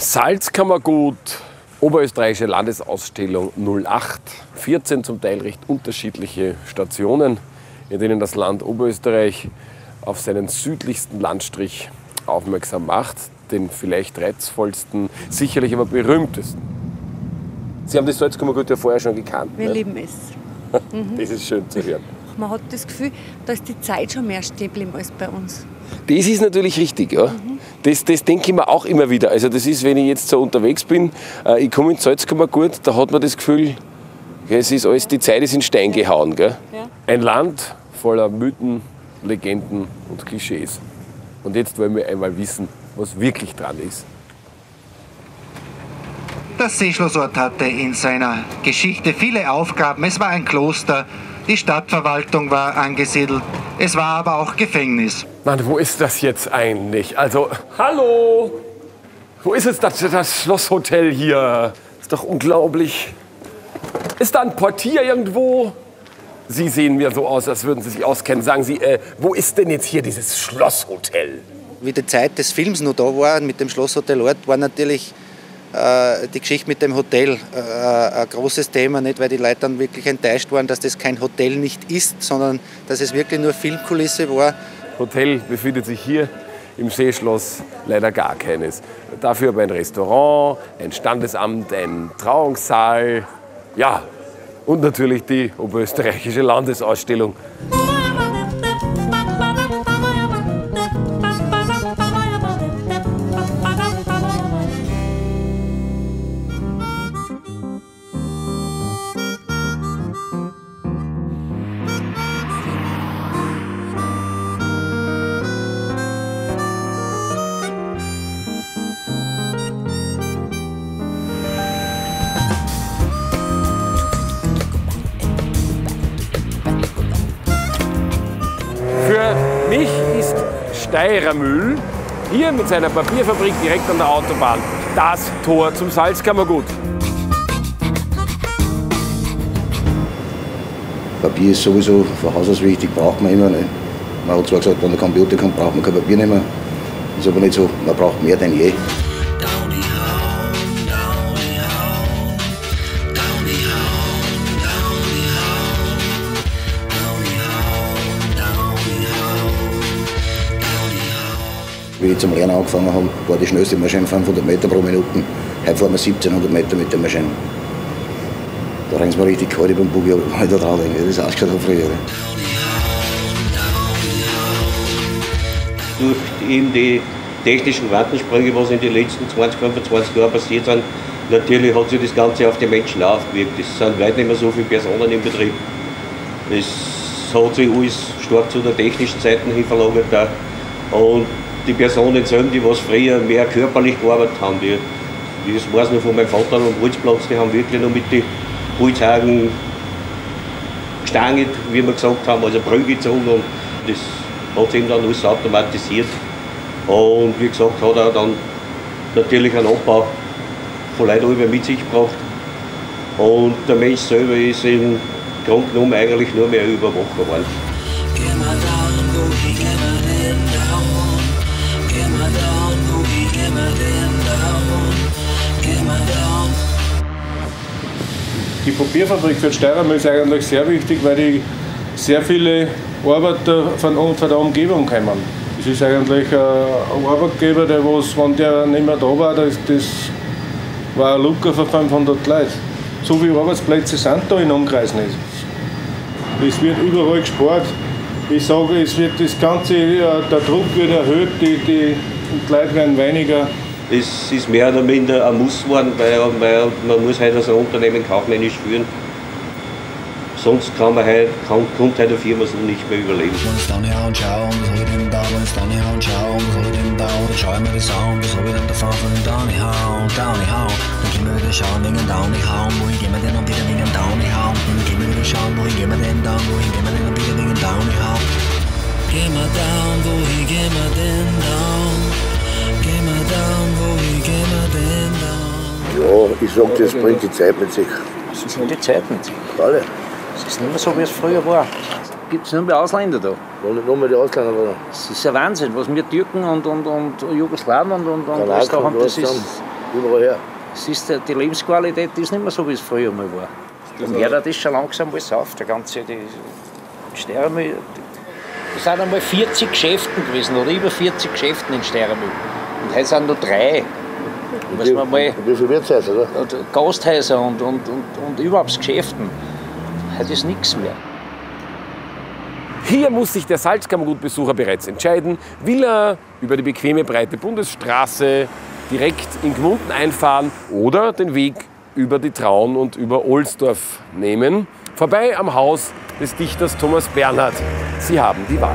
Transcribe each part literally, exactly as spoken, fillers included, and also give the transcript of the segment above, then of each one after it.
Salzkammergut, Oberösterreichische Landesausstellung null acht. vierzehn zum Teil recht unterschiedliche Stationen, in denen das Land Oberösterreich auf seinen südlichsten Landstrich aufmerksam macht. Den vielleicht reizvollsten, sicherlich aber berühmtesten. Sie haben das Salzkammergut ja vorher schon gekannt. Wir ne? lieben es. Mhm. Das ist schön zu hören. Man hat das Gefühl, da ist die Zeit schon mehr stehen geblieben als bei uns. Das ist natürlich richtig, ja. Mhm. Das, das denke ich mir auch immer wieder. Also das ist, wenn ich jetzt so unterwegs bin, äh, ich komme ins Salzkammergut, da hat man das Gefühl, ja, es ist alles, die Zeit ist in Stein gehauen. Gell? Ja. Ein Land voller Mythen, Legenden und Klischees. Und jetzt wollen wir einmal wissen, was wirklich dran ist. Das Seeschlossort hatte in seiner Geschichte viele Aufgaben. Es war ein Kloster, die Stadtverwaltung war angesiedelt, es war aber auch Gefängnis. Mann, wo ist das jetzt eigentlich? Also, hallo! Wo ist jetzt das, das Schlosshotel hier? Ist doch unglaublich. Ist da ein Portier irgendwo? Sie sehen mir so aus, als würden Sie sich auskennen. Sagen Sie, äh, wo ist denn jetzt hier dieses Schlosshotel? Wie die Zeit des Films noch da war, mit dem Schlosshotel Ort, war natürlich äh, die Geschichte mit dem Hotel äh, ein großes Thema. Nicht, weil die Leute dann wirklich enttäuscht waren, dass das kein Hotel nicht ist, sondern dass es wirklich nur Filmkulisse war. Hotel befindet sich hier im Seeschloss leider gar keines. Dafür aber ein Restaurant, ein Standesamt, ein Trauungssaal, ja, und natürlich die Oberösterreichische Landesausstellung. Für mich ist Steirermühl hier mit seiner Papierfabrik direkt an der Autobahn das Tor zum Salzkammergut. Papier ist sowieso von Haus aus wichtig, braucht man immer. Nicht? Man hat zwar gesagt, wenn der Computer kommt, braucht man kein Papier nicht mehr. Ist aber nicht so, man braucht mehr denn je. Wie ich zum Lernen angefangen habe, war die schnellste Maschine fünfhundert Meter pro Minute. Heute fahren wir siebzehnhundert Meter mit der Maschine. Da rennt es mir richtig kalt über den Buggy, wenn ich da dran denke. Das ist ausgeschaut von früher. Durch eben die technischen Quantensprünge, was in den letzten zwanzig, fünfundzwanzig Jahren passiert sind, natürlich hat sich das Ganze auf die Menschen aufgewirkt. Es sind weit nicht mehr so viele Personen im Betrieb. Es hat sich alles stark zu der technischen Seite hin verlagert. Und die Personen selber, die was früher mehr körperlich gearbeitet haben, die, das weiß noch von meinem Vater am Holzplatz, die haben wirklich noch mit den Holzhaken gestanget, wie wir gesagt haben, also Brügge gezogen, und das hat sich eben dann alles automatisiert. Und wie gesagt, hat er dann natürlich einen Abbau von Leuten mit sich gebracht. Und der Mensch selber ist im Grunde genommen eigentlich nur mehr überwacher worden. Die Papierfabrik für Steirermühl ist eigentlich sehr wichtig, weil die sehr viele Arbeiter von, von der Umgebung kommen. Das ist eigentlich ein Arbeitgeber, der, was, wenn der nicht mehr da war, das, das war ein Lucker für fünfhundert Leute. So viele Arbeitsplätze sind da in Umkreis nicht. Es wird überall gespart. Ich sage, es wird das Ganze, der Druck wird erhöht, die, die, die Leute werden weniger. Es ist mehr oder minder ein Muss geworden, weil, weil man muss halt als ein Unternehmen kaufmännisch führen. Sonst kann man halt, kann, kommt halt eine Firma so nicht mehr überleben. Ja, ich sag, das bringt die Zeit mit sich. Das sind die Zeit mit sich. Alle. Es ist nicht mehr so, wie es früher war. Gibt es nur mehr Ausländer da? Nur mehr die Ausländer da. Das ist ja Wahnsinn, was wir Türken und, und, und Jugoslawen und, und, und Österreich haben, das ist, überall her. Es ist, die Lebensqualität ist nicht mehr so, wie es früher mal war. Und hört das schon langsam alles auf. Der ganze die Steiermühl. Es sind einmal vierzig Geschäfte gewesen, oder über vierzig Geschäfte in Steiermühl. Und heute sind nur drei. Wie, mal wie viele Wirtshäuser, oder? Und Gasthäuser und, und, und, und überhaupt Geschäften. Heute ist nichts mehr. Hier muss sich der Salzkammergutbesucher bereits entscheiden, will er über die bequeme breite Bundesstraße direkt in Gmunden einfahren oder den Weg über die Traun und über Ohlsdorf nehmen, vorbei am Haus des Dichters Thomas Bernhard. Sie haben die Wahl.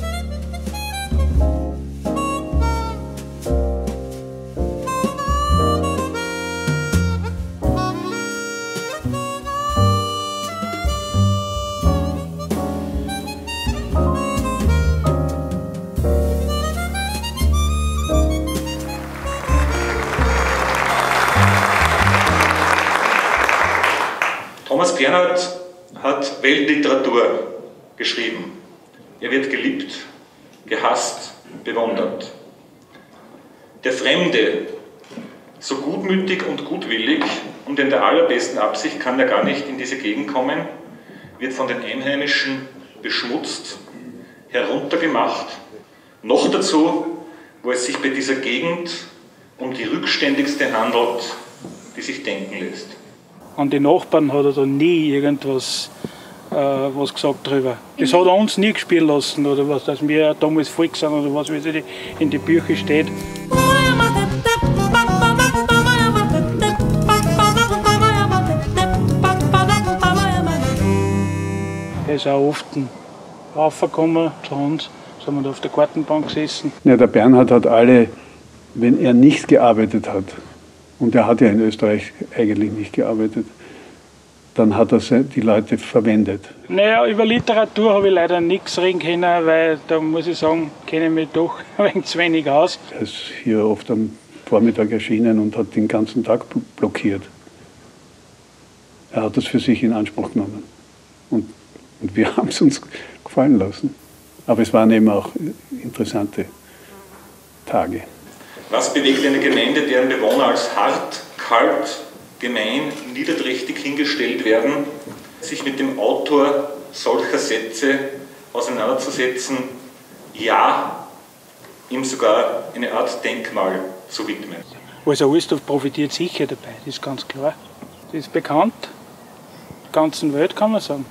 Thomas Bernhard hat Weltliteratur geschrieben. Er wird geliebt, gehasst, bewundert. Der Fremde, so gutmütig und gutwillig und in der allerbesten Absicht kann er gar nicht in diese Gegend kommen, wird von den Einheimischen beschmutzt, heruntergemacht. Noch dazu, wo es sich bei dieser Gegend um die rückständigste handelt, die sich denken lässt. An die Nachbarn hat er da nie irgendwas äh, was gesagt drüber. Das hat er uns nie gespielt lassen, oder was, dass wir damals Volk sind oder was, wie es in die Bücher steht. Er ist auch oft raufgekommen zu uns, sind wir da auf der Gartenbank gesessen. Ja, der Bernhard hat alle, wenn er nicht gearbeitet hat, und er hat ja in Österreich eigentlich nicht gearbeitet, dann hat er die Leute verwendet. Naja, über Literatur habe ich leider nichts reden können, weil da muss ich sagen, kenne ich mich doch ein wenig zu wenig aus. Er ist hier oft am Vormittag erschienen und hat den ganzen Tag blockiert. Er hat das für sich in Anspruch genommen. Und, und wir haben es uns gefallen lassen. Aber es waren eben auch interessante Tage. Was bewegt eine Gemeinde, deren Bewohner als hart, kalt, gemein, niederträchtig hingestellt werden, sich mit dem Autor solcher Sätze auseinanderzusetzen, ja, ihm sogar eine Art Denkmal zu widmen? Also Ohlsdorf profitiert sicher dabei, das ist ganz klar. Das ist bekannt, der ganzen Welt kann man sagen.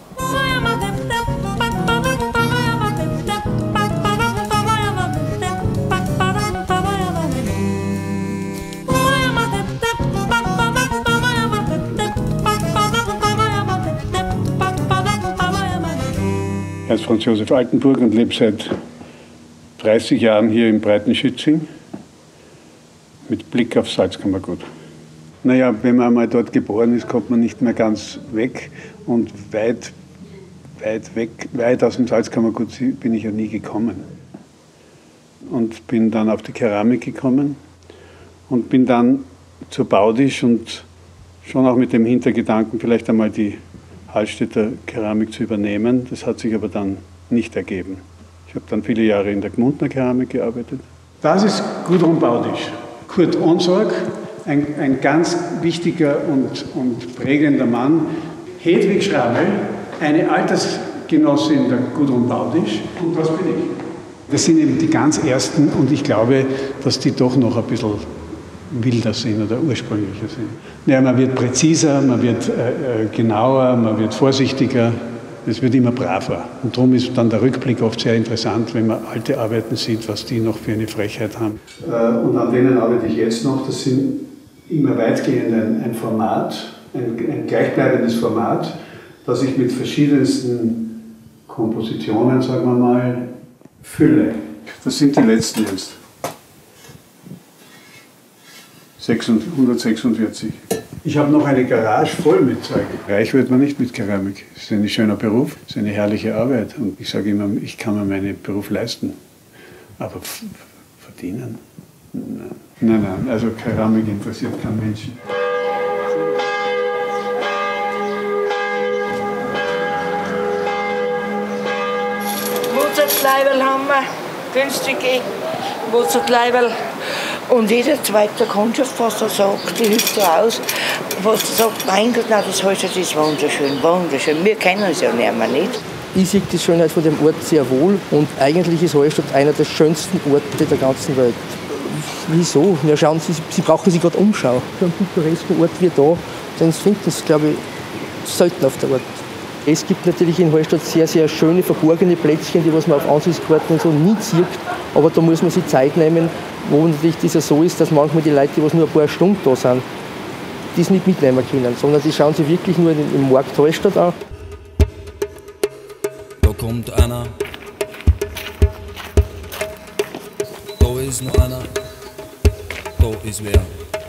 Er ist Franz Josef Altenburg und lebt seit dreißig Jahren hier im Breitenschützing mit Blick auf Salzkammergut. Naja, wenn man einmal dort geboren ist, kommt man nicht mehr ganz weg. Und weit, weit weg, weit aus dem Salzkammergut bin ich ja nie gekommen. Und bin dann auf die Keramik gekommen und bin dann zur Baudisch und schon auch mit dem Hintergedanken, vielleicht einmal die Hallstätter Keramik zu übernehmen. Das hat sich aber dann nicht ergeben. Ich habe dann viele Jahre in der Gmundner Keramik gearbeitet. Das ist Gudrun Baudisch. Kurt Onsorg, ein, ein ganz wichtiger und, und prägender Mann. Hedwig Schramel, eine Altersgenossin der Gudrun Baudisch. Und was bin ich? Das sind eben die ganz ersten und ich glaube, dass die doch noch ein bisschen wilder sind oder ursprünglicher sind. Ja, man wird präziser, man wird äh, genauer, man wird vorsichtiger, es wird immer braver. Und darum ist dann der Rückblick oft sehr interessant, wenn man alte Arbeiten sieht, was die noch für eine Frechheit haben. Äh, und an denen arbeite ich jetzt noch. Das sind immer weitgehend ein, ein Format, ein, ein gleichbleibendes Format, das ich mit verschiedensten Kompositionen, sagen wir mal, fülle. Das sind die letzten jetzt. hundertsechsundvierzig. Ich habe noch eine Garage voll mit Zeug. Reich wird man nicht mit Keramik. Es ist ein schöner Beruf, es ist eine herrliche Arbeit. Und ich sage immer, ich kann mir meinen Beruf leisten. Aber verdienen? Nein. nein, nein, also Keramik interessiert keinen Menschen. Mozartleiberl haben wir, günstige Mozartleiberl. Und jeder zweite Kundschaft, was er sagt, die hilft da aus, was er sagt, mein Gott, nein, das Hallstatt ist wunderschön, wunderschön. Wir kennen es ja nicht mehr nicht. Ich sehe die Schönheit von dem Ort sehr wohl und eigentlich ist Hallstatt einer der schönsten Orte der ganzen Welt. Wieso? Ja, schauen Sie, Sie brauchen sich gerade umschauen. So einen pittoresken Ort wie da, den findet es, glaube ich, selten auf der Ort. Es gibt natürlich in Hallstatt sehr, sehr schöne, verborgene Plätzchen, die was man auf Ansichtskarten und so nie sieht. Aber da muss man sich Zeit nehmen, wo natürlich das so ist, dass manchmal die Leute, die was nur ein paar Stunden da sind, das nicht mitnehmen können, sondern die schauen sich wirklich nur im Markt Hallstatt an. Da kommt einer, da ist noch einer, da ist wer.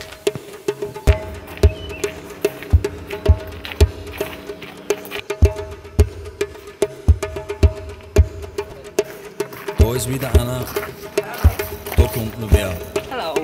Da ist wieder einer, da kommt noch wer. Hallo.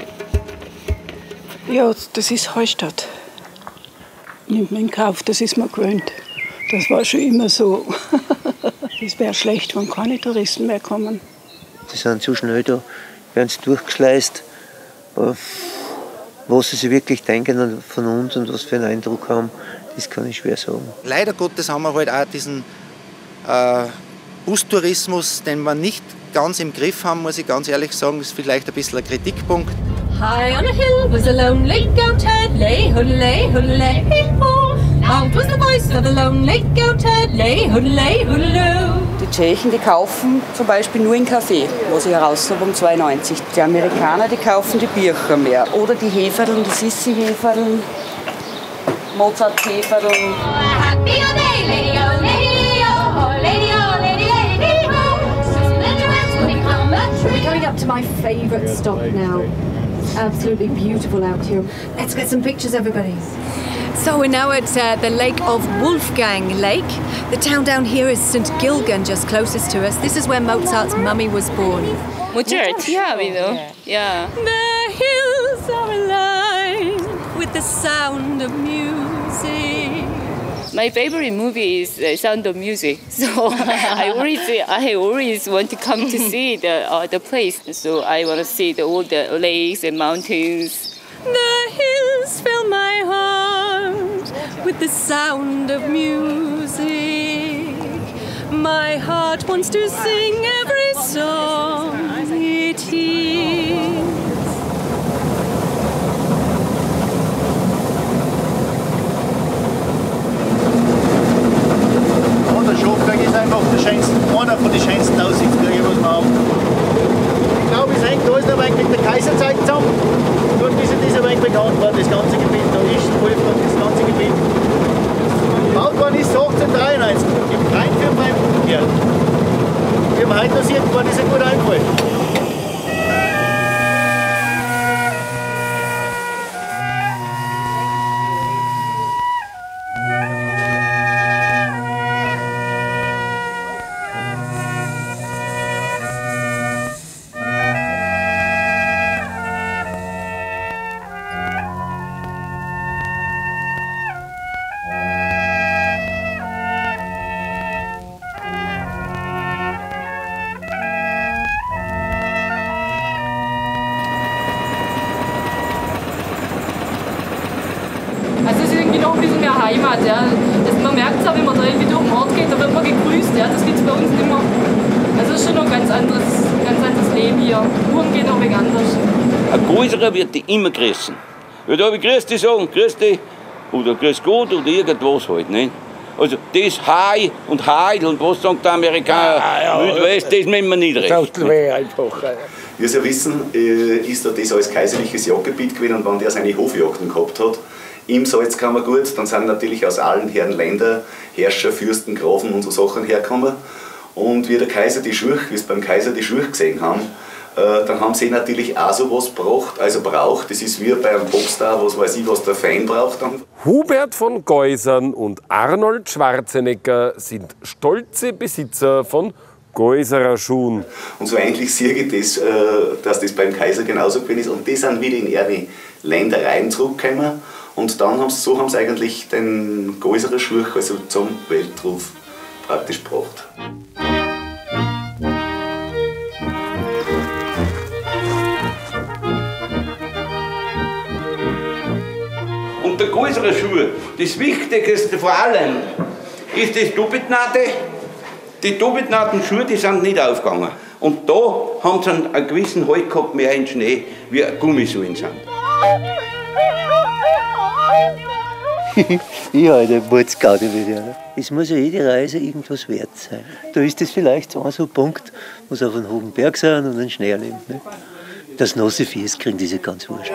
Ja, das ist Hallstatt. Nimmt man in Kauf, das ist man gewöhnt. Das war schon immer so. Es wäre schlecht, wenn keine Touristen mehr kommen. Die sind zu schnell da, werden sie durchgeschleust. Was sie sich wirklich denken von uns und was für einen Eindruck haben, das kann ich schwer sagen. Leider Gottes haben wir halt auch diesen äh, Bustourismus, den wir nicht ganz im Griff haben, muss ich ganz ehrlich sagen, ist vielleicht ein bisschen ein Kritikpunkt. High on a hill was a lonely goat head, lay hoodlay hoodlay ho. Out was the voice of a lonely goat head, lay hoodlay hoodloo. Die Tschechen, die kaufen zum Beispiel nur einen Kaffee, was ich heraus habe, um zwei neunzig. Die Amerikaner, die kaufen die Bücher mehr. Oder die Heferln, die Sissi-Heferln, Mozart-Heferln. We're going up to my favourite stop now. It's absolutely beautiful out here. Let's get some pictures, everybody. So we're now at uh, the Lake of Wolfgang Lake. The town down here is Saint Gilgen, just closest to us. This is where Mozart's mummy was born. Mozart, yeah, we know. Yeah. The hills are alive with the sound of music. My favorite movie is The Sound of Music, so I always I always want to come to see the uh, the place. So I want to see the, all the lakes and mountains. The hills fill my heart with the sound of music. My heart wants to sing every song it hears. Der Schafberg ist einfach der schönste, einer von den schönsten Aussichtsträgern, was wir haben. Ich glaube, es hängt alles noch ein wenig mit der Kaiserzeit zusammen. Dort ist ja dieser Weg bekannt worden, das ganze Gebiet. Da ist Wolfgang, das ganze Gebiet. Gebaut worden ist achtzehnhundertdreiundneunzig. Im Rhein für meinen Umkehr. Wie man heute noch sieht, war das ein guter Einfall. Heimat. Ja. Das, man merkt es auch, wenn man da irgendwie durch den Ort geht, da wird man gegrüßt. Ja. Das gibt es bei uns nicht mehr. Also es ist schon noch ein ganz anderes, ganz anderes Leben hier. Uhren geht noch ein wenig anders. Ein Größerer wird dich immer grüßen. Weil da habe ich Grüß dich sagen, Grüß dich oder Grüß Gott oder irgendwas halt. Nicht? Also das Hi und Heil und was sagt der Amerikaner, ja, ja, Wildwest, das müssen wir nicht recht. Einfach. Wie Sie ja wissen, ist da das als kaiserliches Jagdgebiet gewesen und wenn der seine Hofjagden gehabt hat, im Salzkammergut, dann sind natürlich aus allen Herren Länder Herrscher, Fürsten, Grafen und so Sachen hergekommen. Und wie der Kaiser die Schurch, wie es beim Kaiser die Schurch gesehen haben, äh, dann haben sie natürlich auch so was gebraucht, also braucht. Das ist wie bei einem Popstar, was weiß ich, was der Fan braucht. Dann. Hubert von Geusern und Arnold Schwarzenegger sind stolze Besitzer von Geuserer Schuhen. Und so eigentlich sehe ich das, äh, dass das beim Kaiser genauso gewesen ist. Und die sind wieder in ihre Ländereien zurückgekommen. Und dann haben sie, so haben sie eigentlich den Geuserer Schurch also zum Weltruf praktisch gebracht. Und der größere Schuh, das Wichtigste vor allem, ist das Doppeltnate. Die Doppeltnaten-Schuhe, die sind nicht aufgegangen. Und da haben sie einen, einen gewissen Halt gehabt, mehr in Schnee, wie Gummisohlen sind. Ich halte den Mordsgaudi wieder. Es muss ja jede Reise irgendwas wert sein. Da ist das vielleicht so ein so Punkt, wo sie auf einem hohen Berg sind und einen Schnee erleben. Ne? Das nasse Fies kriegen diese ganz wurscht.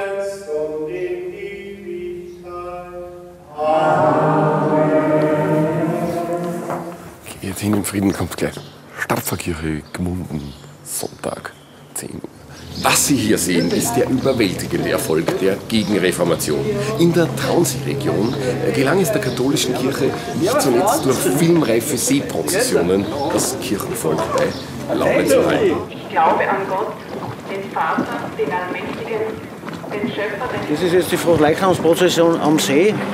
Geht hin im Frieden, kommt gleich. Stadtpfarrkirche Gmunden, Sonntag, zehn Uhr. Was Sie hier sehen, ist der überwältigende Erfolg der Gegenreformation. In der Traunsee-Region gelang es der katholischen Kirche nicht zuletzt durch filmreife Seeprozessionen, das Kirchenvolk bei Laune zu halten. Ich glaube an Gott, den Vater, den Allmächtigen, den Schöpfer, den... Das ist jetzt die Fronleichnamsprozession am See, äh,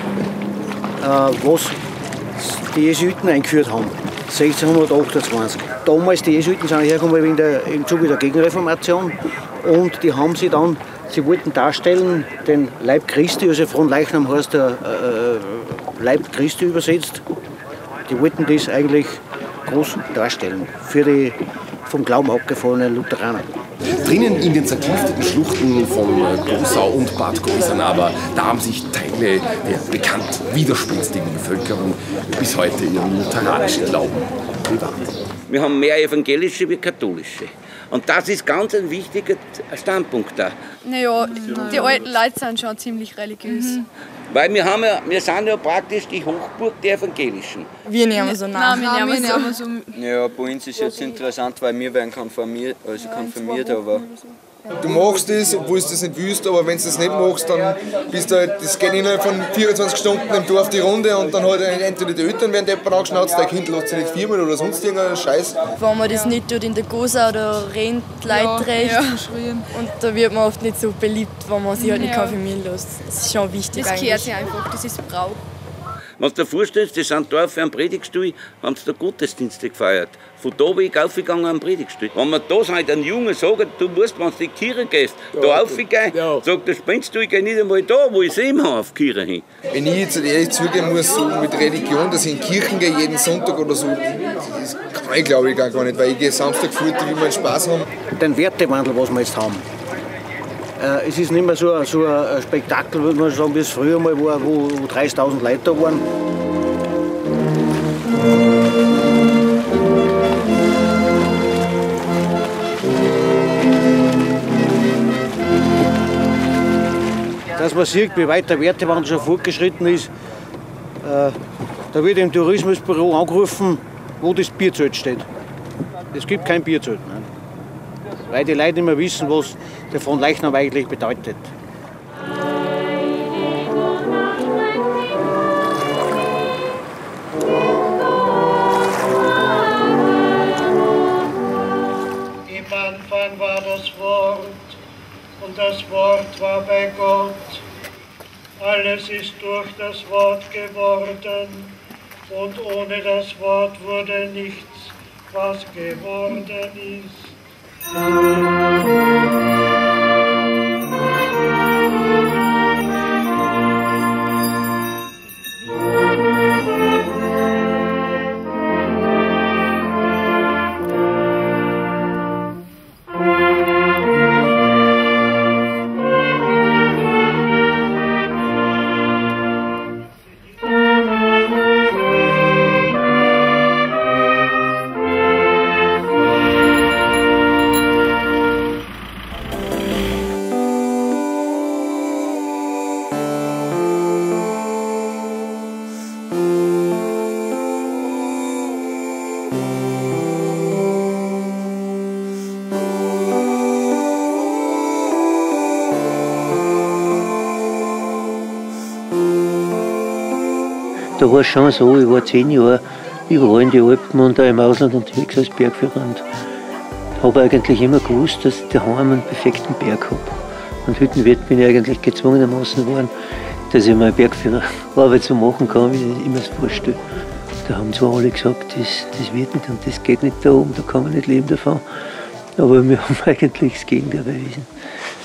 was die Jesuiten eingeführt haben, sechzehnhundertachtundzwanzig. Damals, die Jesuiten sind hergekommen in der, im Zuge der Gegenreformation und die haben sie dann, sie wollten darstellen, den Leib Christi, also Fronleichnam heißt der äh, Leib Christi übersetzt, die wollten das eigentlich groß darstellen für die vom Glauben abgefallenen Lutheraner. Drinnen in den zerklüfteten Schluchten von Großau und Bad Kreuznach aber, da haben sich Teile der bekannt widerspenstigen Bevölkerung bis heute ihren lutheranischen Glauben bewahrt. Wir haben mehr evangelische wie katholische. Und das ist ganz ein wichtiger Standpunkt da. Naja, die alten Leute sind schon ziemlich religiös. Mhm. Weil wir, haben ja, wir sind ja praktisch die Hochburg der Evangelischen. Wir nehmen so nah. Nein, wir nehmen so. Ja, bei uns ist jetzt interessant, weil wir werden konfirmiert, also konfirmiert, aber... Du machst das, obwohl du das nicht willst, aber wenn du das nicht machst, dann bist du halt, das geht innerhalb von vierundzwanzig Stunden im Dorf die Runde und dann halt entweder die Eltern werden deppert angeschnauzt, dein Kind lässt sich nicht firmen oder sonst irgendeinen Scheiß. Wenn man das nicht tut in der Gosa, da rennt Leute recht. Ja, und da wird man oft nicht so beliebt, wenn man sich halt nicht ja. konfirmieren lässt. Das ist schon wichtig. Das gehört sich einfach, das ist Brauch. Wenn du dir vorstellst, die sind da für einen Predigtstuhl, haben sie da Gottesdienste gefeiert. Von da bin ich aufgegangen am Predigtstuhl. Wenn man da sind, einen Jungen sagen, du musst, wenn du in die Kirche gehst, ja, da raufgehen, ja. sagt der spinnst du, ich gehe nicht einmal da, wo ich sehen habe, auf die Kirche hin. Wenn ich jetzt ehrlich zugeben muss, so mit Religion, dass ich in Kirchen gehe, jeden Sonntag oder so, das kann ich glaube ich gar nicht, weil ich gehe Samstag fort, wie wir Spaß haben. Den Wertewandel, was wir jetzt haben. Äh, es ist nicht mehr so, so ein Spektakel, würde man sagen, wie es früher mal war, wo dreißigtausend Leute da waren. Dass man sieht, wie weit der Wertewandel schon fortgeschritten ist, äh, da wird im Tourismusbüro angerufen, wo das Bierzelt steht. Es gibt kein Bierzelt. Nein. Weil die Leute nicht mehr wissen, was der Fronleichnam eigentlich bedeutet. Im Anfang war das Wort und das Wort war bei Gott. Alles ist durch das Wort geworden und ohne das Wort wurde nichts, was geworden ist. Da war es schon so, ich war zehn Jahre überall in die Alpen und auch im Ausland unterwegs als Bergführer und habe eigentlich immer gewusst, dass ich daheim einen perfekten Berg habe. Und Hüttenwirt bin ich eigentlich gezwungenermaßen geworden, dass ich mal eine Bergführerarbeit so machen kann, wie ich mir das vorstelle. Da haben zwar alle gesagt, das, das wird nicht und das geht nicht da oben, da kann man nicht leben davon. Aber wir haben eigentlich das Gegenteil bewiesen.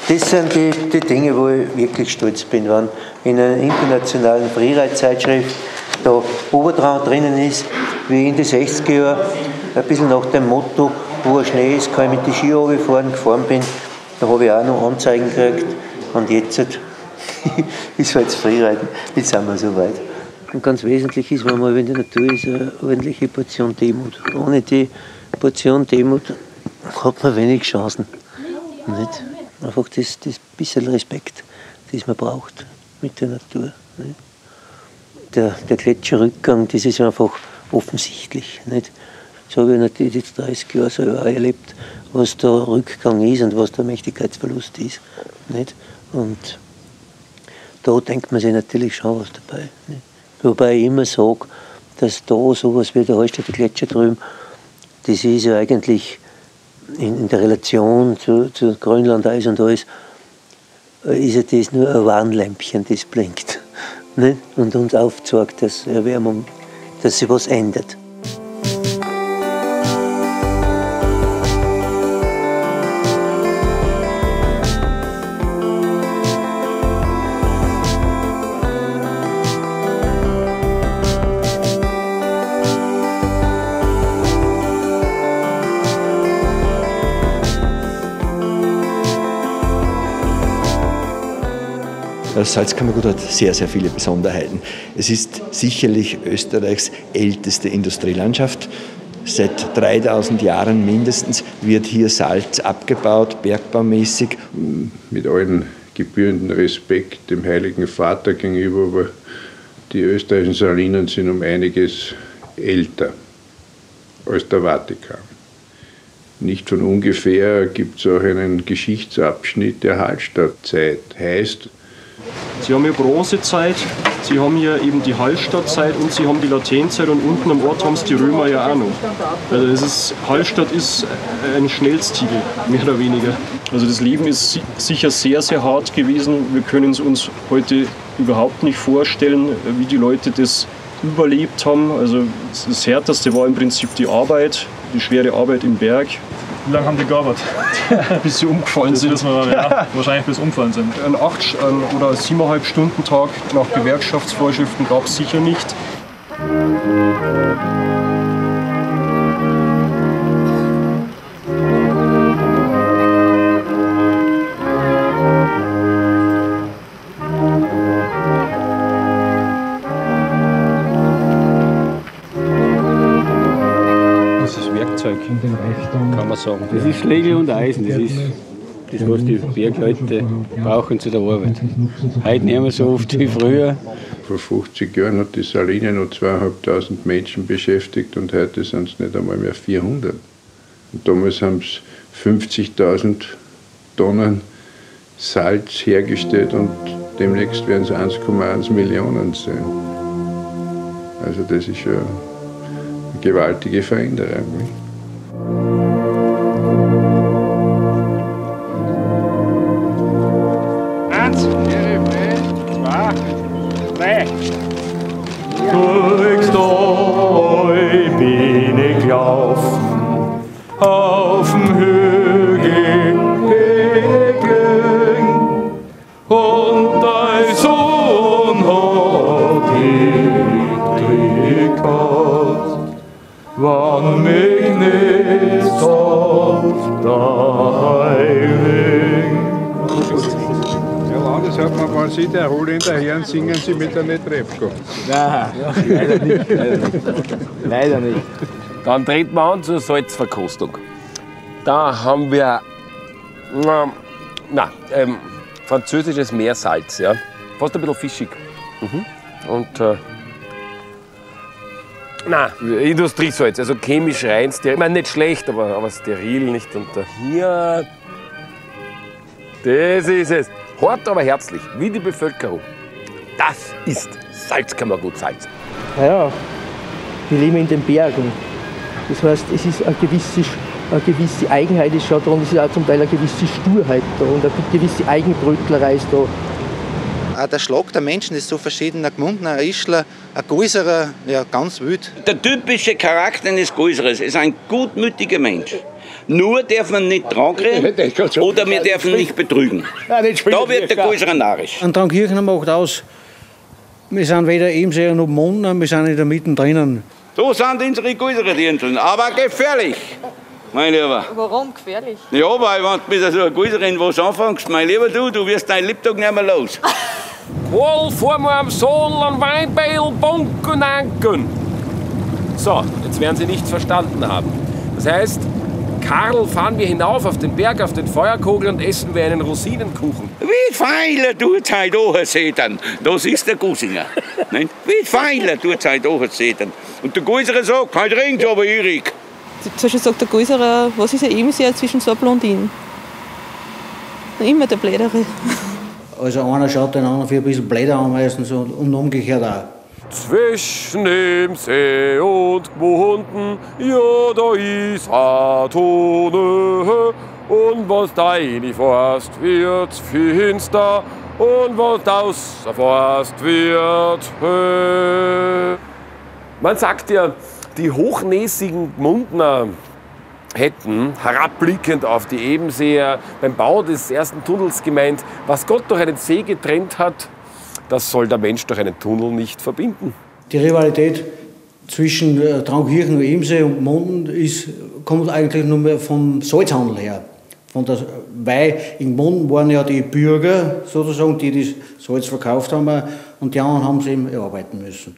Das sind die, die Dinge, wo ich wirklich stolz bin, wenn in einer internationalen Freeride-Zeitschrift da Obertraum drinnen ist, wie ich in den sechziger Jahren, ein bisschen nach dem Motto, wo Schnee ist, kann ich mit den Ski runterfahren, gefahren bin. Da habe ich auch noch Anzeigen gekriegt. Und jetzt ist halt das Freeriden, jetzt sind wir so weit. Und ganz wesentlich ist, wenn man in der Natur ist, eine ordentliche Portion Demut. Ohne die Portion Demut hat man wenig Chancen. Nicht? Einfach das, das bisschen Respekt, das man braucht mit der Natur. Nicht? Der, der Gletscherrückgang, das ist einfach offensichtlich. Nicht? Das habe ich natürlich jetzt dreißig Jahre so auch erlebt, was der Rückgang ist und was der Mächtigkeitsverlust ist. Nicht? Und da denkt man sich natürlich schon was dabei. Nicht? Wobei ich immer sage, dass da sowas wie der Hallstätter Gletscher drüben, das ist ja eigentlich in, in der Relation zu, zu Grönland-Eis und alles, ist ja das nur ein Warnlämpchen, das blinkt. Nicht? Und uns aufzeigt, dass Erwärmung, dass sich was ändert. Das Salzkammergut hat sehr, sehr viele Besonderheiten. Es ist sicherlich Österreichs älteste Industrielandschaft. Seit dreitausend Jahren mindestens wird hier Salz abgebaut, bergbaumäßig. Mit allen gebührenden Respekt dem Heiligen Vater gegenüber, aber die österreichischen Salinen sind um einiges älter als der Vatikan. Nicht von ungefähr gibt es auch einen Geschichtsabschnitt der Hallstattzeit. Heißt, Sie haben hier Bronzezeit, Sie haben hier eben die Hallstattzeit und Sie haben die Latènezeit und unten am Ort haben es die Römer ja auch noch. Also das ist, Hallstatt ist ein Schnellstiegel, mehr oder weniger. Also das Leben ist sicher sehr, sehr hart gewesen. Wir können es uns heute überhaupt nicht vorstellen, wie die Leute das überlebt haben. Also das Härteste war im Prinzip die Arbeit, die schwere Arbeit im Berg. Wie lange haben die gearbeitet? Bis sie umgefallen das sind. Wissen wir, ja, wahrscheinlich bis umgefallen sind. Ein acht- oder siebeneinhalb Stunden Tag nach Gewerkschaftsvorschriften gab es sicher nicht. Kann man sagen. Das ist Schlägel und Eisen, das ist das, was die Bergleute brauchen zu der Arbeit. Heute nicht mehr so oft wie früher. Vor fünfzig Jahren hat die Saline noch zweitausendfünfhundert Menschen beschäftigt und heute sind es nicht einmal mehr vierhundert. Und damals haben sie fünfzigtausend Tonnen Salz hergestellt und demnächst werden es eins Komma eins Millionen sein. Also das ist ja eine gewaltige Veränderung. Eins, zwei, drei. Durchs Tal bin ich gelaufen, auf dem Hügel bin ich gelegen, und dein Sohn hat ich gehabt, wann mich nicht auf dein Ja, das hat man, wenn Sie der Holländer hören, singen Sie mit einer Trepko. Nein, leider nicht. Leider nicht. Leider nicht. Dann treten wir an zur Salzverkostung. Da haben wir na, na, ähm, französisches Meersalz, ja. Fast ein bisschen fischig. Mhm. Und äh, na, Industriesalz, also chemisch rein, steril. Ich meine, nicht schlecht, aber, aber steril nicht. Und äh, hier, das ist es. Hart, aber herzlich, wie die Bevölkerung. Das ist Salzkammergut Salz. Ja, wir leben in den Bergen. Das heißt, es ist eine gewisse, eine gewisse Eigenheit ist schon da und es ist auch zum Teil eine gewisse Sturheit da und eine gewisse Eigenbrötlerei ist da. Auch der Schlag der Menschen ist so verschieden. Ein Gmundner, ein Ischler, ein Gäuserer, ja, ganz wild. Der typische Charakter eines Gäuserers ist ein gutmütiger Mensch. Nur darf man nicht dran kriegen oder wir dürfen nicht betrügen. Da wird der Gäuserer narrisch. Ein Trankirchner macht aus, wir sind weder Ebensee noch Mund, wir sind in der Mitte drinnen. So sind unsere Gäuserer Dirndln, aber gefährlich, mein Lieber. Warum gefährlich? Ja, weil wenn du mit so einer Gäuserin was anfängst, mein Lieber, du, du wirst dein Lebtag nicht mehr los. Wohl vor mir am Sohl an Weinbeil, Bunken, Anken. So, jetzt werden Sie nichts verstanden haben. Das heißt, Karl, fahren wir hinauf auf den Berg, auf den Feuerkogel und essen wir einen Rosinenkuchen. Wie feiler tut es heute ansetzen. Das ist der Gusinger. Wie feiler tut es heute ansetzen. Und der Gäuserer sagt, heute regnet aber Erik. Zum Beispiel sagt der Gäuserer, was ist ein Ebenseher zwischen zwei Blondinen? Immer der Blädere. Also einer schaut den anderen für ein bisschen Blätter an meistens und umgekehrt auch. Zwischen dem See und Gmunden, ja, da ist a Tonne. Und was da reinfährst, wird's finster. Und was da rausfährst, wird höh. Man sagt ja, die hochnäsigen Gmundner hätten, herabblickend auf die Ebenseer, beim Bau des ersten Tunnels gemeint, was Gott durch einen See getrennt hat, das soll der Mensch durch einen Tunnel nicht verbinden. Die Rivalität zwischen Traukirchen und Ebensee und Gmunden ist, kommt eigentlich nur mehr vom Salzhandel her. Von der, weil in Gmunden waren ja die Bürger, sozusagen, die das Salz verkauft haben, und die anderen haben es eben erarbeiten müssen.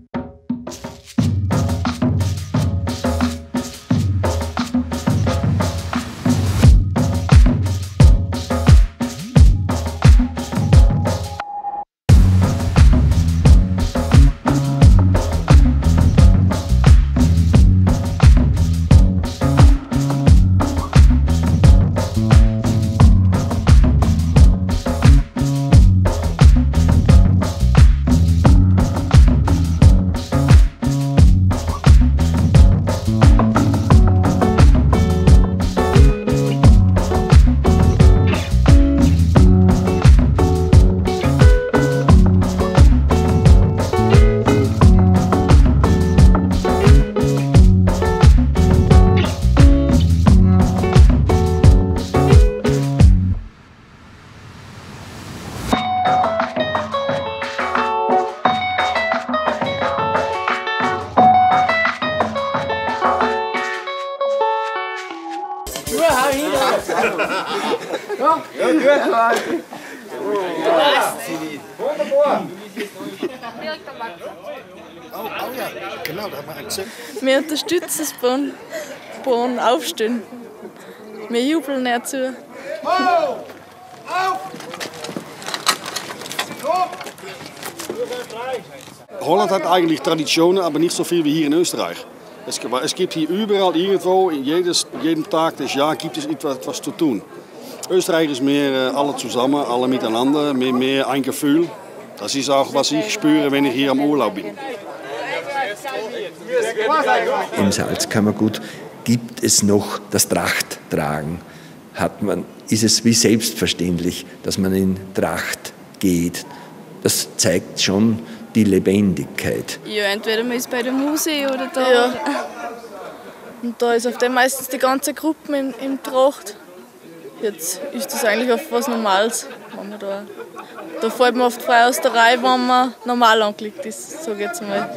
Wir unterstützen das Bahn, Bahn aufstehen. Wir jubeln dazu. Holland hat eigentlich Traditionen, aber nicht so viel wie hier in Österreich. Es, es gibt hier überall irgendwo, in jedes, jeden Tag des Jahres gibt es etwas zu tun. Österreich ist mehr alle zusammen, alle miteinander, mehr, mehr ein Gefühl. Das ist auch, was ich spüre, wenn ich hier am Urlaub bin. Im Salzkammergut gibt es noch das Trachttragen. Hat man, ist es wie selbstverständlich, dass man in Tracht geht. Das zeigt schon die Lebendigkeit. Ja, entweder man ist bei der Muse oder da. Ja. Und da ist auf dem meistens die ganze Gruppe im, im Tracht. Jetzt ist das eigentlich oft was Normales. Wenn man da, da fällt man oft frei aus der Reihe, wenn man normal angelegt ist, sage ich jetzt mal.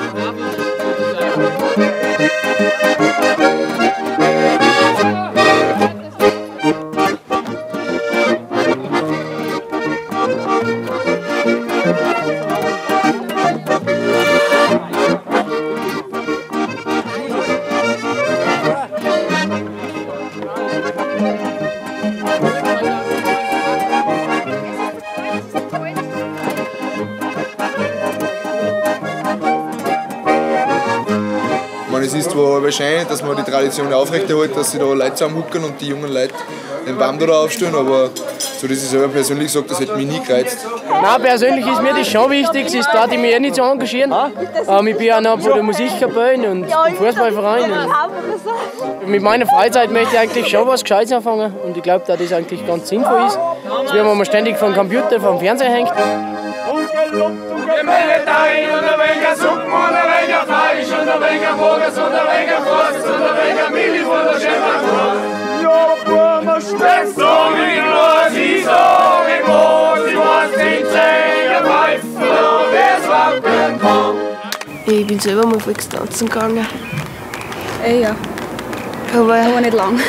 Es ist zwar wahrscheinlich, dass man die Tradition aufrechterhält, dass sie da Leute zusammenhucken und die jungen Leute den Baum da aufstellen, aber so, dass ich selber persönlich sage, das hätte mich nie gereizt. Nein, persönlich ist mir das schon wichtig, es ist da, die mich eh nicht so engagieren. Ähm, ich bin ja noch bei der Musikkapelle und im Fußballverein. Und mit meiner Freizeit möchte ich eigentlich schon was Gescheites anfangen und ich glaube, dass das eigentlich ganz sinnvoll ist. Dass man ständig vom Computer, vom Fernseher hängt. Wir mengen Teig und ein wenig Suppen und ein wenig Fleisch und ein wenig Burgers und ein wenig Wurst und ein wenig Milch von der Schäferwurst. Ja, Burmer Speck, sag ich bloß, ich sag ich bloß, ich weiß nicht, Sänger pfeifen und es wappeln kann. Ich bin selber mal fix tanzen gegangen. Äh, ja. Aber, Aber nicht lang.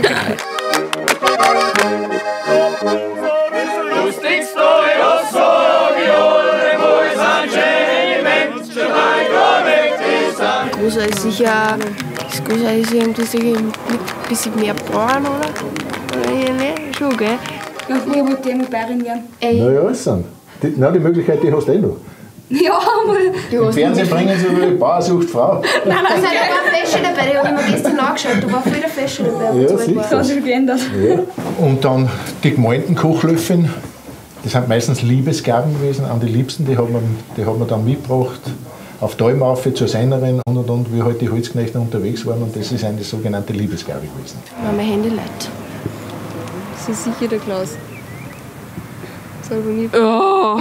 Du stickst doch in das Sorge, alle wohl sind schöne Menschen, mein Gott, weg ist. Großer ist sicher, das Große ist irgendwie sicher ein bisschen mehr Bauern, oder? Oder ja, ne? Schon, gell? Ja, früher wollte ich mit Bayern werden. Naja, es sind. Die, nein, die Möglichkeit, die hast du eh noch. Ja, aber... Im Fernsehen bringen sie über die Bauer sucht Frau. Nein, nein, da sind ein paar Fäsche dabei, die habe ich mir gestern angeschaut. Da war viel der Fäsche dabei. Ja, sicher. Das hat sich geändert. Ja. Und dann die gemalten Kochlöffeln, das sind meistens Liebesgaben gewesen an die Liebsten, die hat man, die hat man dann mitgebracht. Auf Däumaufe zur Seinerin und und und, wie halt die Holzknechte unterwegs waren. Und das ist eine sogenannte Liebesgabe gewesen. Mein Handy leid. Das ist sicher der Klaus. Selber nicht. Oh!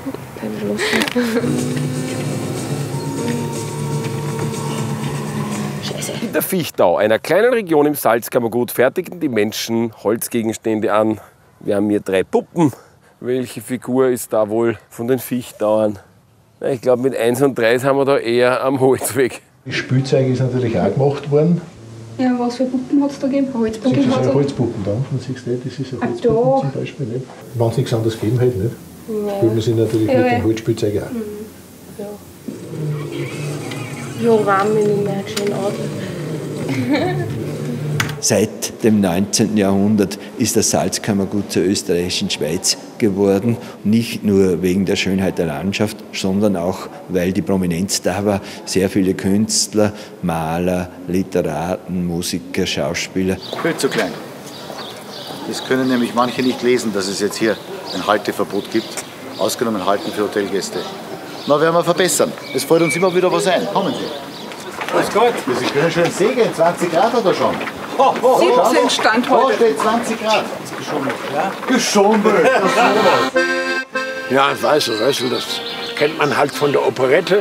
In der Fichtau, einer kleinen Region im Salzkammergut, fertigen die Menschen Holzgegenstände an. Wir haben hier drei Puppen. Welche Figur ist da wohl von den Fichtauern? Ich glaube, mit eins und drei sind wir da eher am Holzweg. Das Spielzeug ist natürlich auch gemacht worden. Ja, was für Puppen hat es da gegeben? Holzpuppen? Das sind Holzpuppen da unten, siehst du, das ist ein Holzpuppen da. zum Beispiel. Nicht? Wenn es nichts anderes gegeben hätte, nicht? Ja. Spielen wir sie natürlich Ja, mit ja. dem Holzspielzeug auch. Ja. Ja, warm bin ich mir schön an. Seit dem neunzehnten Jahrhundert ist das Salzkammergut zur österreichischen Schweiz geworden. Nicht nur wegen der Schönheit der Landschaft, sondern auch, weil die Prominenz da war. Sehr viele Künstler, Maler, Literaten, Musiker, Schauspieler. Viel zu klein. Das können nämlich manche nicht lesen, dass es jetzt hier ein Halteverbot gibt. Ausgenommen Halten für Hotelgäste. Na, werden wir verbessern. Es fällt uns immer wieder was ein. Kommen Sie. Alles gut. Sie können schön segeln. zwanzig Grad hat er schon. Oh, oh, siebzehn Stand heute. Da steht zwanzig Grad. Geschummelt, ja? Geschummelt. Das ist sowas. Ja, ein weißer Rössel, das kennt man halt von der Operette.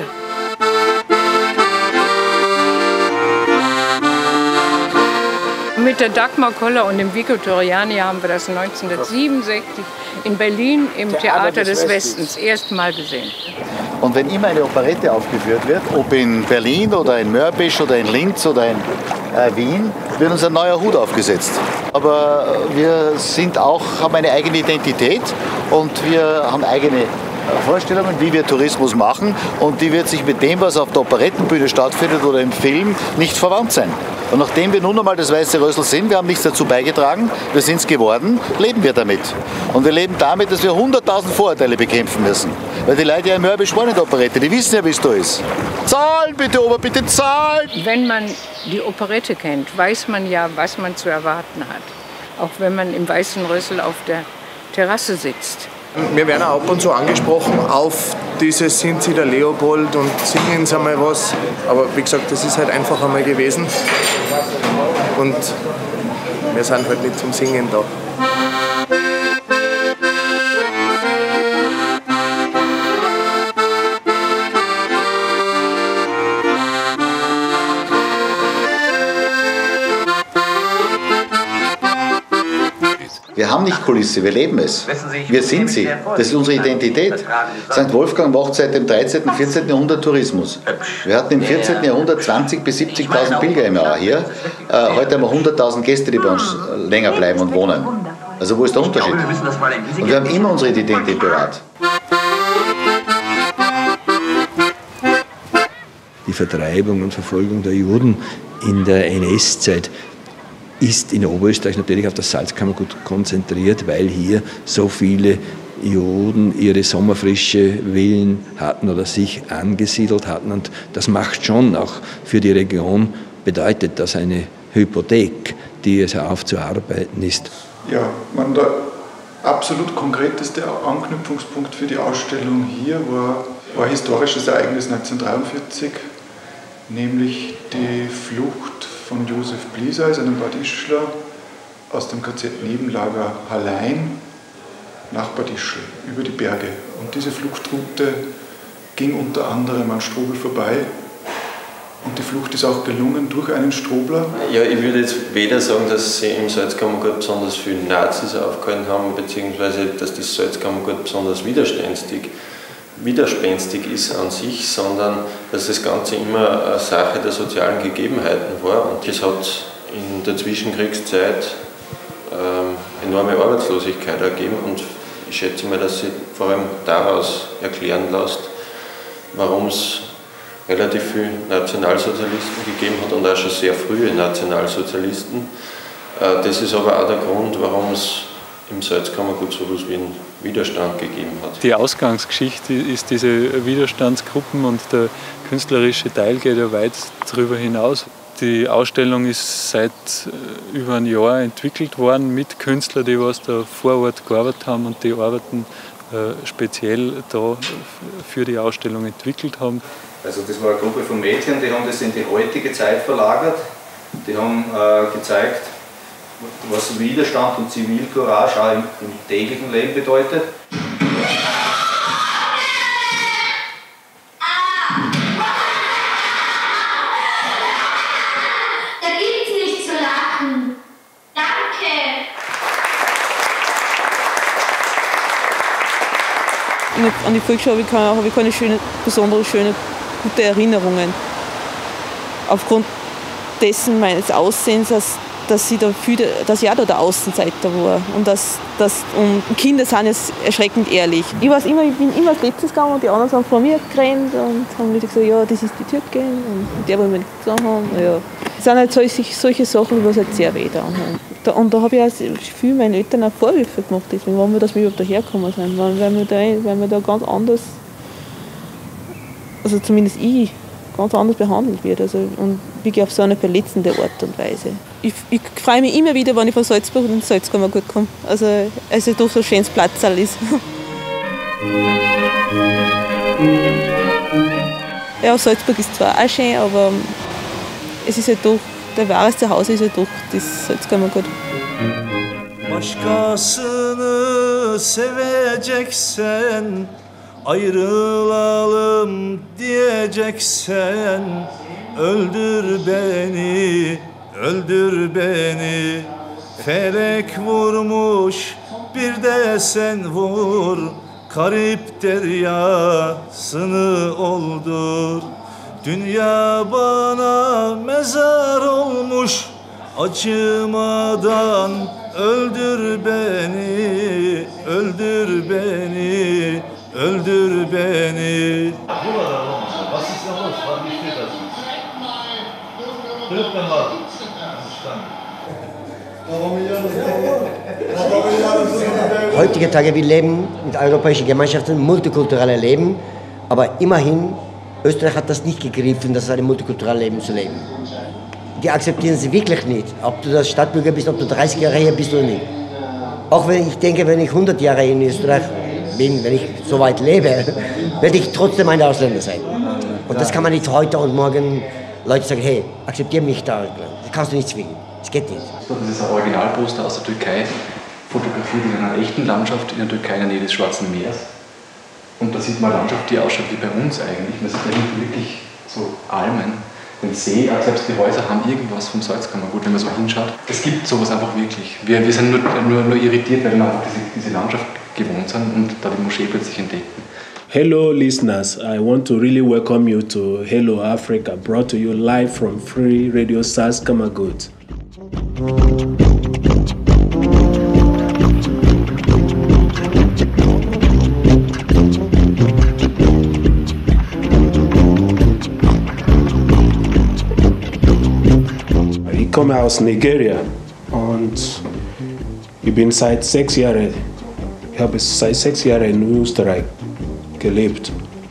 Mit der Dagmar Koller und dem Vico Torriani haben wir das neunzehnhundertsiebenundsechzig in Berlin im Theater, Theater des, des Westens, Westens erstmal gesehen. Und wenn immer eine Operette aufgeführt wird, ob in Berlin oder in Mörbisch oder in Linz oder in äh, Wien, wird uns ein neuer Hut aufgesetzt. Aber wir sind auch, haben eine eigene Identität und wir haben eigene Vorstellungen, wie wir Tourismus machen, und die wird sich mit dem, was auf der Operettenbühne stattfindet oder im Film, nicht verwandt sein. Und nachdem wir nun einmal das Weiße Rössel sind, wir haben nichts dazu beigetragen, wir sind es geworden, leben wir damit. Und wir leben damit, dass wir hunderttausend Vorurteile bekämpfen müssen. Weil die Leute ja im Mörbisch waren in der Operette, die wissen ja, wie es da ist. Zahlen bitte, Ober, bitte zahlen! Wenn man die Operette kennt, weiß man ja, was man zu erwarten hat. Auch wenn man im Weißen Rössel auf der Terrasse sitzt. Wir werden auch ab und zu angesprochen auf dieses Sind Sie der Leopold und singen Sie einmal was. Aber wie gesagt, das ist halt einfach einmal gewesen. Und wir sind halt nicht zum Singen da. Wir haben nicht Kulisse, wir leben es. Wir sind sie. Das ist unsere Identität. Sankt Wolfgang macht seit dem dreizehnten, vierzehnten Jahrhundert Tourismus. Wir hatten im vierzehnten Jahrhundert zwanzigtausend bis siebzigtausend Pilger im Jahr hier. Äh, heute haben wir hunderttausend Gäste, die bei uns länger bleiben und wohnen. Also wo ist der Unterschied? Und wir haben immer unsere Identität bewahrt. Die Vertreibung und Verfolgung der Juden in der N S-Zeit ist in Oberösterreich natürlich auf das Salzkammergut konzentriert, weil hier so viele Juden ihre sommerfrische Villen hatten oder sich angesiedelt hatten. Und das macht schon auch für die Region, bedeutet das eine Hypothek, die es aufzuarbeiten ist. Ja, man, der absolut konkreteste Anknüpfungspunkt für die Ausstellung hier war, war ein historisches Ereignis neunzehnhundertdreiundvierzig, nämlich die Flucht von Josef Blieseis, einem Bad Ischler, aus dem K Z Nebenlager Hallein nach Bad Ischl über die Berge. Und diese Fluchtroute ging unter anderem an Strobel vorbei. Und die Flucht ist auch gelungen durch einen Strobler. Ja, ich würde jetzt weder sagen, dass sie im Salzkammergut besonders viele Nazis aufgehalten haben, beziehungsweise dass das Salzkammergut besonders widerspenstig, widerspenstig ist an sich, sondern dass das Ganze immer eine Sache der sozialen Gegebenheiten war. Und das hat in der Zwischenkriegszeit ähm, enorme Arbeitslosigkeit ergeben. Und ich schätze mal, dass sich vor allem daraus erklären lässt, warum es relativ viele Nationalsozialisten gegeben hat und auch schon sehr frühe Nationalsozialisten. Das ist aber auch der Grund, warum es im Salzkammergut so etwas wie einen Widerstand gegeben hat. Die Ausgangsgeschichte ist diese Widerstandsgruppen und der künstlerische Teil geht ja weit darüber hinaus. Die Ausstellung ist seit über ein Jahr entwickelt worden mit Künstlern, die was da vor Ort gearbeitet haben und die Arbeiten speziell da für die Ausstellung entwickelt haben. Also das war eine Gruppe von Mädchen, die haben das in die heutige Zeit verlagert. Die haben äh, gezeigt, was Widerstand und Zivilcourage auch im, im täglichen Leben bedeutet. Da gibt's nichts zu lachen. Danke. An die Volksschule habe ich keine, habe ich keine schöne, besondere schöne, gute Erinnerungen. Aufgrund dessen meines Aussehens, dass, dass, ich, da viel, dass ich auch da der Außenseiter war. Und, dass, dass, und Kinder sind jetzt erschreckend ehrlich. Ich, weiß immer, ich bin immer als letztes gegangen und die anderen sind vor mir gerannt und haben wieder gesagt, ja, das ist die Türkin und der will mir nichts sagen haben. Ja. Das sind halt solche, solche Sachen, die halt sehr weh tun. Und da habe ich auch viel meinen Eltern auch Vorwürfe gemacht, deswegen, warum wir, dass wir überhaupt dahergekommen sind. Weil, weil, wir da, weil wir da ganz anders, also zumindest ich, ganz anders behandelt wird. Also, und wirklich auf so eine verletzende Art und Weise. Ich, ich freue mich immer wieder, wenn ich von Salzburg und Salzkammergut komme. Also, also doch so ein schönes Platzal ist. Ja, Salzburg ist zwar auch schön, aber es ist halt doch, der wahre Zuhause ist halt doch das Salzkammergut. Başkasını seveceksen, ayrılalım diyeceksen, öldür beni, öldür beni. Felek vurmuş, bir de sen vur, garip deryasını oldur. Dünya bana mezar olmuş, acımadan öldür beni, öldür beni, öldür beni. Was ist da los? Wie steht das? Trifft man mal. Heutige Tage, wir leben mit europäischen Gemeinschaften, multikulturelles Leben, aber immerhin, Österreich hat das nicht gegriffen, das ein multikulturelles Leben zu leben. Die akzeptieren sie wirklich nicht, ob du das Stadtbürger bist, ob du dreißig Jahre hier bist oder nicht. Auch wenn ich denke, wenn ich hundert Jahre in Österreich bin, wenn ich so weit lebe, werde ich trotzdem ein Ausländer sein. Und das kann man nicht heute und morgen Leute sagen, hey, akzeptiere mich da. Das kannst du nicht zwingen. Das geht nicht. Das ist ein Originalposter aus der Türkei, fotografiert in einer echten Landschaft in der Türkei in der Nähe des Schwarzen Meeres. Und da sieht man eine Landschaft, die ausschaut wie bei uns eigentlich. Man sieht da wirklich so Almen, den See, auch selbst die Häuser haben irgendwas vom Salzkammergut, wenn man so hinschaut. Es gibt sowas einfach wirklich. Wir, wir sind nur, nur, nur irritiert, weil wir einfach diese, diese Landschaft gewohnt sind und da die Moschee plötzlich entdecken. Hello listeners, I want to really welcome you to Hello Africa, brought to you live from Free Radio Salzkammergut. Ich komme aus Nigeria und ich bin seit sechs Jahren, ich habe seit sechs Jahren in Österreich gelebt.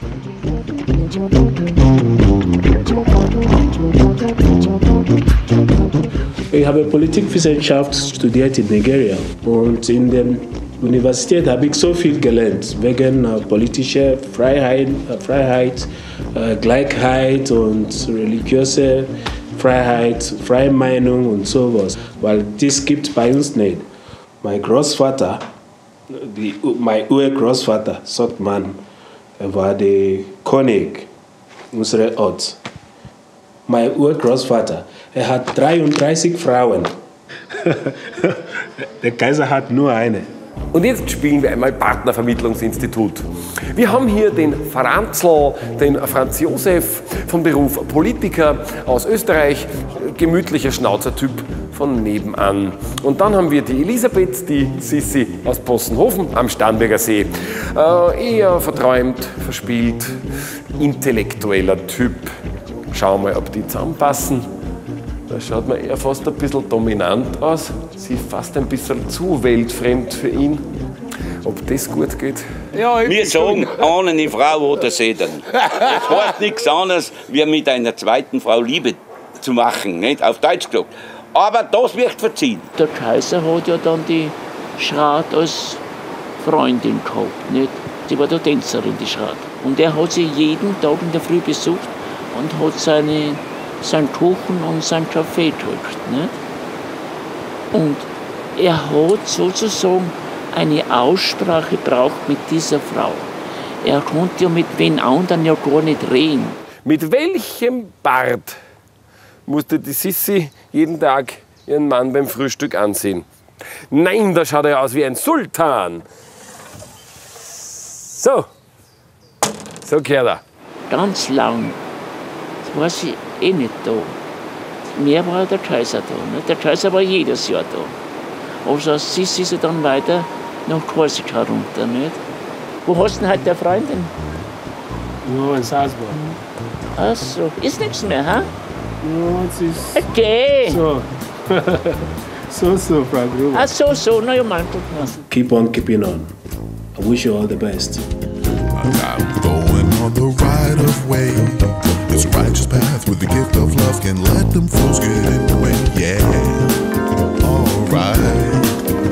Ich habe Politikwissenschaft studiert in Nigeria und in der Universität habe ich so viel gelernt wegen äh, politischer Freiheit, äh, Freiheit äh, Gleichheit und religiöse Freiheit, freie Meinung und sowas, weil das gibt es bei uns nicht. Mein Großvater, die, mein Urgroßvater, sagt man, er war der König unserer Ort. Mein Urgroßvater, er hat dreiunddreißig Frauen. Der Kaiser hat nur eine. Und jetzt spielen wir einmal Partnervermittlungsinstitut. Wir haben hier den Franzl, den Franz Josef, vom Beruf Politiker aus Österreich, gemütlicher Schnauzertyp von nebenan. Und dann haben wir die Elisabeth, die Sissi aus Possenhofen am Starnberger See. Äh, eher verträumt, verspielt, intellektueller Typ. Schauen wir mal, ob die zusammenpassen. Da schaut man eher fast ein bisschen dominant aus. Sie fast ein bisschen zu weltfremd für ihn. Ob das gut geht? Ja, wir sagen, eine Frau oder Seden. Das heißt nichts anderes, wie mit einer zweiten Frau Liebe zu machen, nicht? Auf Deutsch gesagt. Aber das wird verziehen. Der Kaiser hat ja dann die Schrat als Freundin gehabt, nicht? Sie war der Tänzerin, die Schrat. Und er hat sie jeden Tag in der Früh besucht und hat seine, seinen Kuchen und sein Kaffee gedrückt, nicht? Und er hat sozusagen eine Aussprache braucht mit dieser Frau. Er konnte ja mit wen anderen ja gar nicht reden. Mit welchem Bart musste die Sissi jeden Tag ihren Mann beim Frühstück ansehen? Nein, da schaut er aus wie ein Sultan. So, so gehört er. Ganz lang. Das war sie eh nicht da. Mehr war der Kaiser da. Nicht? Der Kaiser war jedes Jahr da. Also aus Sissi ist er dann weiter nach Korsika runter. Nicht? Wo hast du denn heute eine Freundin? Nur in Salzburg. Ach so, ist nichts mehr, ha? Ja, es ist. Okay. So. so, so, Frau Gruber. Ach so, so, na ja, mein Gott. Keep on keeping on. I wish you all the best. I'm going on the right of way. It's a righteous path with the gift of love. Can let them fools get in the way. Yeah, alright.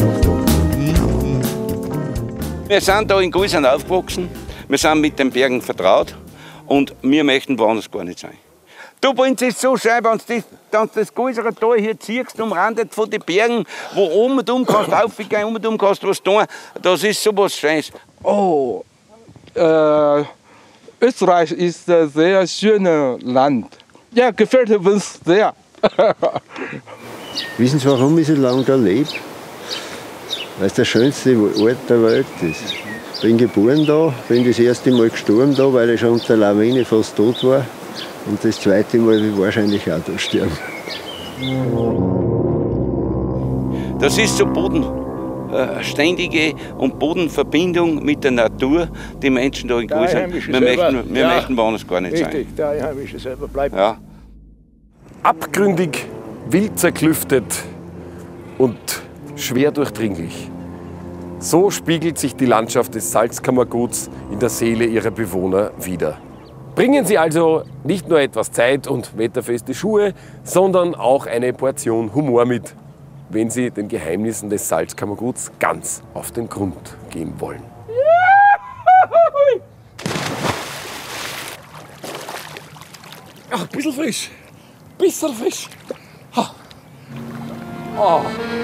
Wir sind da in Guisern aufgewachsen, wir sind mit den Bergen vertraut und wir möchten woanders gar nicht sein. Du bist es so schön, wenn du das, das Guiserer Tal hier ziehst, umrandet von den Bergen, wo oben und um kannst aufgehen, um und um kannst was tun, das ist so was Schönes. Oh, äh, Österreich ist ein sehr schönes Land. Ja, gefällt uns sehr. Wissen Sie, warum ich so lange da lebe? Weil es der schönste Ort der Welt ist. Ich bin geboren da, bin das erste Mal gestorben da, weil ich schon unter der Lawine fast tot war. Und das zweite Mal will ich wahrscheinlich auch da sterben. Das ist so bodenständige und Bodenverbindung mit der Natur, die Menschen da in Guisern. Wir, möchten, wir ja. möchten woanders gar nicht Richtig, sein. Richtig, der Einheimische selber bleibt. Ja. Abgründig, wild zerklüftet und schwer durchdringlich. So spiegelt sich die Landschaft des Salzkammerguts in der Seele ihrer Bewohner wider. Bringen Sie also nicht nur etwas Zeit und wetterfeste Schuhe, sondern auch eine Portion Humor mit, wenn Sie den Geheimnissen des Salzkammerguts ganz auf den Grund gehen wollen. Ach, ein bisschen frisch. Bisschen frisch. Ha. Oh.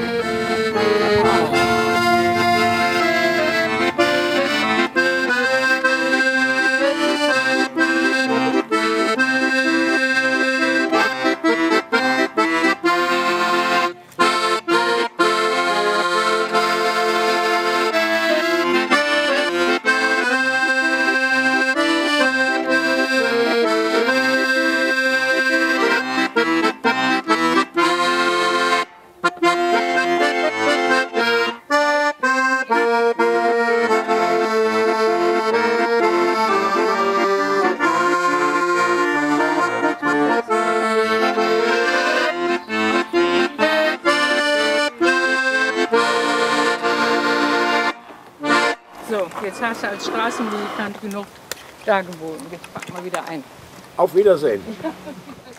Jetzt hast du als Straßenmusikant genug dargeboten. Jetzt packen wir wieder ein. Auf Wiedersehen.